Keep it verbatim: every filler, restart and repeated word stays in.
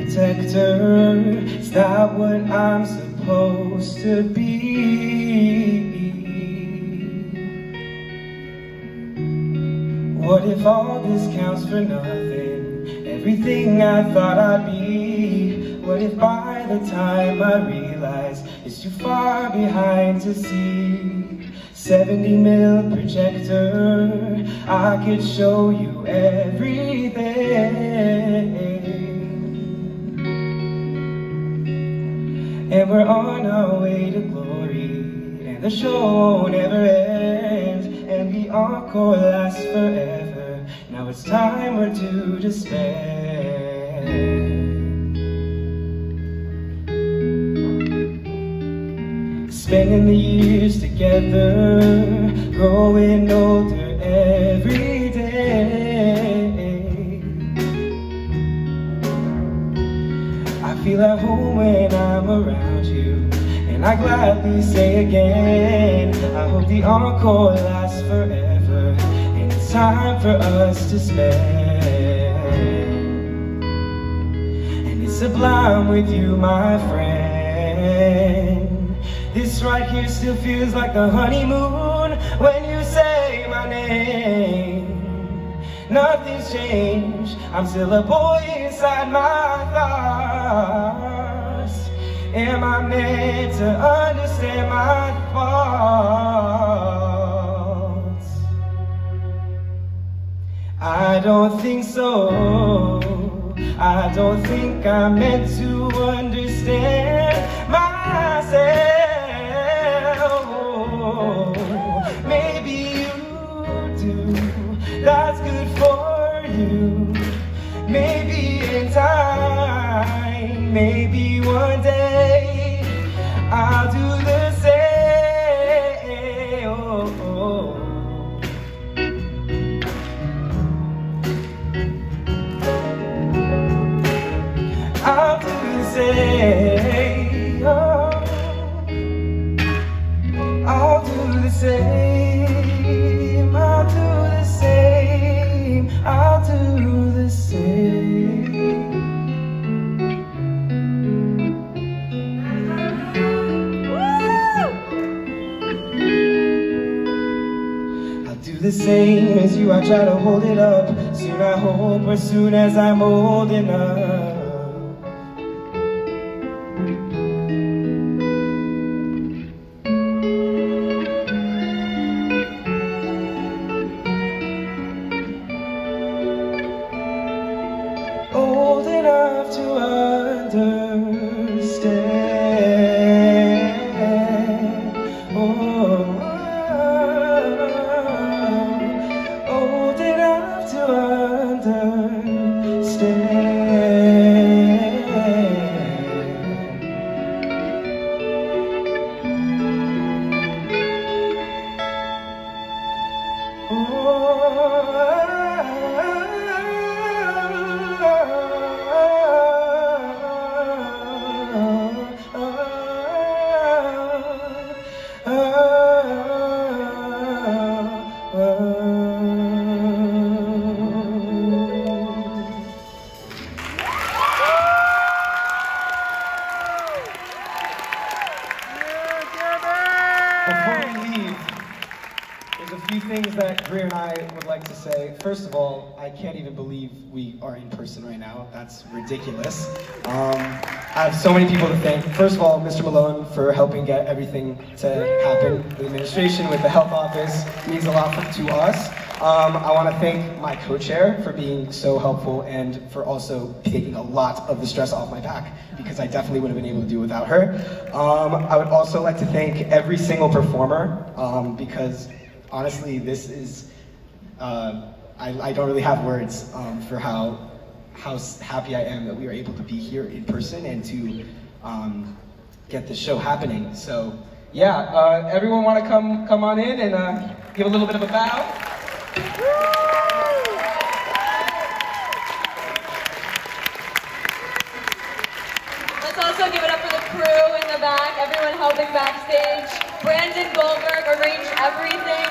Projector, is that what I'm supposed to be? What if all this counts for nothing? Everything I thought I'd be. What if by the time I realize it's too far behind to see? seventy mil projector, I could show you everything. And we're on our way to glory, and the show never ends, and the encore lasts forever. Now it's time we're due to spend. Spending the years together, growing older every day. I feel at home when I'm around you, and I gladly say again, I hope the encore lasts forever, and it's time for us to spend. And it's sublime with you, my friend. This right here still feels like the honeymoon when you say my name. Nothing's changed, I'm still a boy inside my thoughts. Am I meant to understand my faults? I don't think so. I don't think I'm meant to understand myself. Maybe you do, that's good for you. Maybe in time, maybe one day I'll do the same. Oh, oh. I'll do the same. Oh. I'll do the same. I'll do the same. I'll do the same. I'll do the same as you. I try to hold it up. Soon I hope, or soon as I'm old enough. Old enough to understand. Oh, old enough to understand. Oh, before we leave, there's a few things that Greer and I would like to say. First of all, I can't even believe we are in person right now. That's ridiculous. Um, I have so many people to thank. First of all, Mister Malone for helping get everything to happen. The administration with the health office means a lot to us. Um, I want to thank my co-chair for being so helpful and for also taking a lot of the stress off my back, because I definitely would have been able to do without her. Um, I would also like to thank every single performer, um, because honestly, this is, uh, I, I don't really have words um, for how, how happy I am that we were able to be here in person and to um, get this show happening. So yeah, uh, everyone want to come, come on in and uh, give a little bit of a bow? Let's also give it up for the crew in the back, everyone helping backstage. Brandon Goldberg arranged everything.